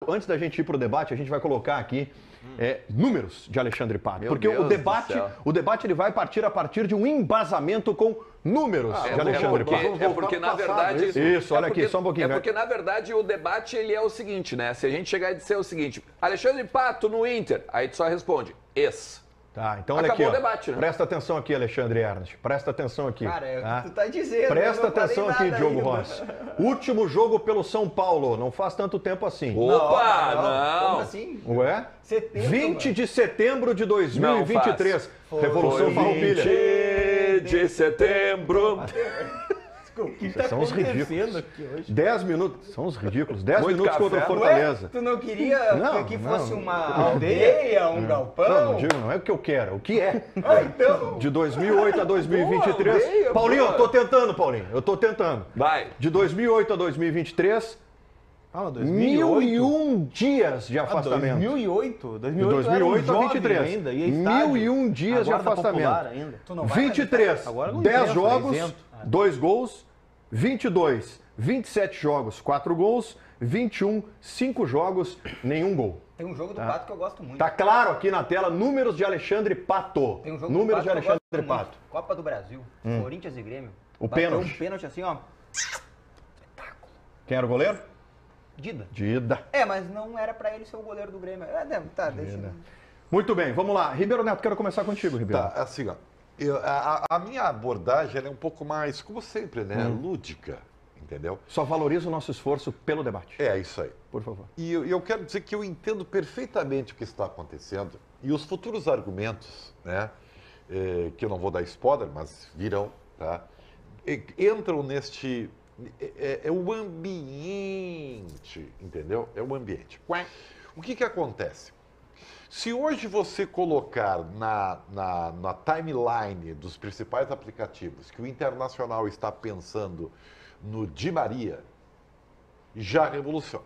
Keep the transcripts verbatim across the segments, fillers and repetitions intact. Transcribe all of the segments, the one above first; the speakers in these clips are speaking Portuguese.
antes da gente ir para o debate, a gente vai colocar aqui é, números de Alexandre Pato. Meu porque Deus o debate, do céu. o debate ele vai partir a partir de um embasamento com números Ah, de Alexandre é porque, Pato. é porque na verdade... Isso, isso olha é porque, aqui, só um pouquinho. É né? porque, na verdade, o debate ele é o seguinte, né? Se a gente chegar e dizer o seguinte, Alexandre Pato no Inter, aí tu só responde, ex. Tá, então olha Acabou aqui, ó. o debate, né? Presta atenção aqui, Alexandre Ernst. Presta atenção aqui. Cara, é o tá? que tu tá dizendo. Presta eu não falei atenção aqui, nada Diogo ainda. Rossi. Último jogo pelo São Paulo, não faz tanto tempo assim. Opa, não, não. Como assim? Ué? Setembro, vinte mano. de setembro de dois mil e vinte e três. Foi. Revolução Foi Farroupilha. vinte de setembro. O que Vocês tá são os acontecendo ridículos. aqui hoje? dez minutos, são os ridículos. dez Muito minutos café. contra o Ué, Fortaleza. Ué, tu não queria Não, que não. fosse uma aldeia, um galpão? Não, não digo, não é o que eu quero, o que é. Ah, então. De dois mil e oito a dois mil e vinte e três. Boa, aldeia, Paulinho, boa. eu tô tentando, Paulinho, eu tô tentando. Vai. De dois mil e oito a dois mil e vinte e três, Ah, mil e um dias de afastamento. dois mil e oito? De dois mil e oito dois mil e oito eu era um a vinte e três. jovem ainda, ia estádio. mil e um dias de Guarda afastamento. Popular ainda. Tu não vai vinte e três, Agora não dez inventa, jogos, isento. dois gols. vinte e dois, vinte e sete jogos, quatro gols. vinte e um, cinco jogos, nenhum gol. Tem um jogo do Pato que eu gosto muito. Tá claro aqui na tela, números de Alexandre Pato. Tem um jogo Números de do Pato que eu Alexandre gosto Pato. muito. Copa do Brasil, Corinthians e Grêmio. O Bateu pênalti. um pênalti assim, ó. Quem era o goleiro? Dida. Dida. É, mas não era pra ele ser o goleiro do Grêmio. É, né, tá, deixa. Dida. Muito bem, vamos lá. Ribeiro Neto, quero começar contigo, Ribeiro. Tá, assim, ó. eu- a, a minha abordagem ela é um pouco mais, como sempre, né? Lúdica, entendeu? Só valoriza o nosso esforço pelo debate, É isso aí. por favor. E eu, eu quero dizer que eu entendo perfeitamente o que está acontecendo e os futuros argumentos, né? eh, que eu não vou dar spoiler, mas virão, tá? E- entram neste. É, é- é o ambiente, entendeu? É o ambiente. O que que acontece? Se hoje você colocar na, na, na timeline dos principais aplicativos que o Internacional está pensando no Di Maria, já revoluciona.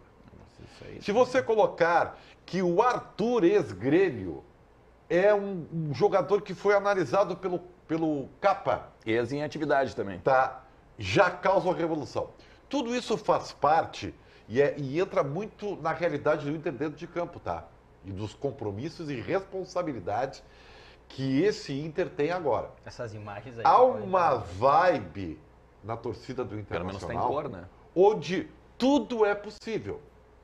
Se você colocar que o Arthur ex-Grêmio é um, um jogador que foi analisado pelo, pelo Capa, Ex em atividade também. tá? Já causa uma revolução. Tudo isso faz parte e, é- e entra muito na realidade do Inter dentro de campo, tá? E dos compromissos e responsabilidades que esse Inter tem agora. Essas imagens aí. Há que podem uma dar. vibe na torcida do Pelo menos tá em Internacional cor, né? onde tudo é possível.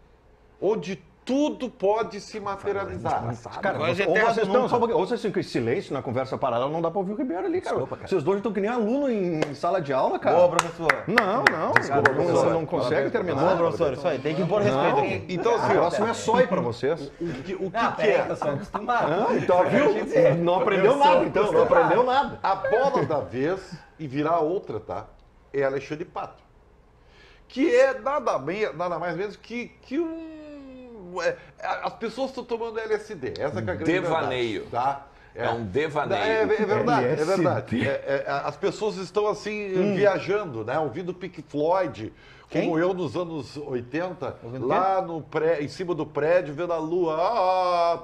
Onde tudo pode se materializar. Cara, Agora você, já ou tem vocês razão, estão nunca. só um pouquinho, ou vocês ficam em silêncio na conversa paralela, não dá pra ouvir o Ribeiro ali, cara. Vocês dois estão que nem aluno em, em sala de aula, cara. Boa, professor. Não, não, Desculpa, não, professor. não consegue Parabéns, terminar. Boa, professor. Isso aí, tem que impor respeito Não. aqui. Então, O assim, ó, próximo é só ir pra vocês. o que, o que Ah, que peraí, é? que eu sou acostumado. Ah, então, viu? Não aprendeu Eu sou nada, então. Não acostumado. aprendeu nada. A bola da vez, e virar outra, tá? É Alexandre Pato. Que é nada, bem, nada mais menos que, que um. é, as pessoas estão tomando L S D. Essa que é a grande Devaneio. verdade, tá? É um devaneio. É, é verdade, é L S D. verdade. É, é, as pessoas estão assim, viajando, né? Ouvindo Pink Floyd, como Quem? eu nos anos oitenta, Ouvindo lá no pré, em cima do prédio, vendo a lua. Ah,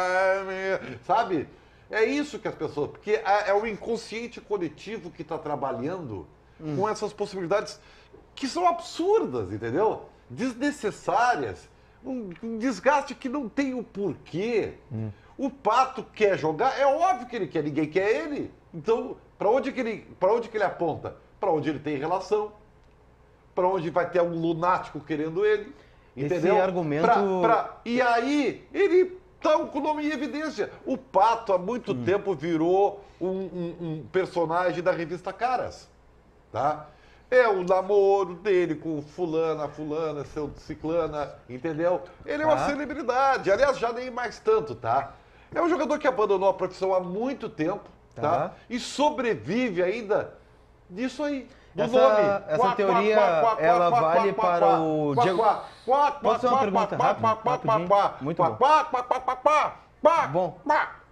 time, sabe? É isso que as pessoas. Porque é, é o inconsciente coletivo que está trabalhando com essas possibilidades que são absurdas, entendeu? Desnecessárias. Um, um desgaste que não tem o porquê. O Pato quer jogar, é óbvio que ele quer, ninguém quer ele. Então, para onde, que ele, pra onde que ele aponta? Para onde ele tem relação, para onde vai ter um lunático querendo ele. Esse Entendeu? argumento- Pra- pra- E aí, ele tá com o nome em evidência. O Pato, há muito Hum. tempo, virou um, um- um personagem da revista Caras. Tá? É o namoro dele com fulana, fulana, seu ciclana, entendeu? Ele é uma Tá. celebridade. Aliás, já nem mais tanto, tá? É um jogador que abandonou a profissão há muito tempo, tá? Tá. E sobrevive ainda disso aí. Do Essa- nome. essa Quá, quá, teoria, quá, quá, ela quá, vale quá, para quá, o quá, Diego- quá, quá, Posso fazer uma quá, pergunta quá, rápida? quá, quá, Rapidinho? quá, Muito quá, bom. quá, quá, quá, quá, quá, quá, Bom. quá,